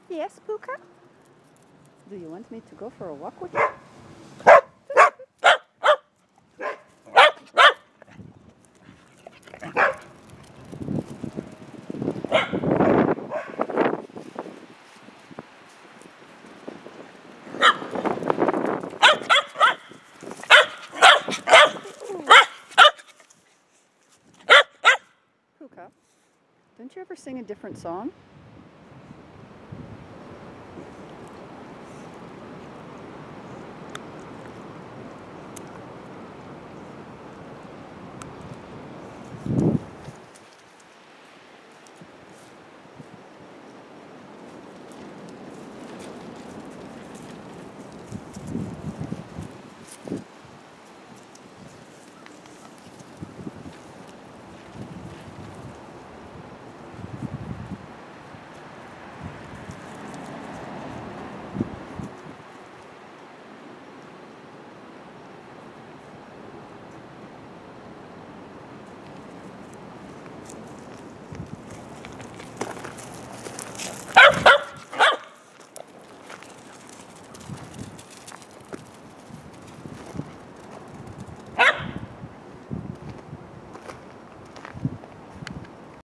Yes, Puka? Do you want me to go for a walk with you? Puka, don't you ever sing a different song?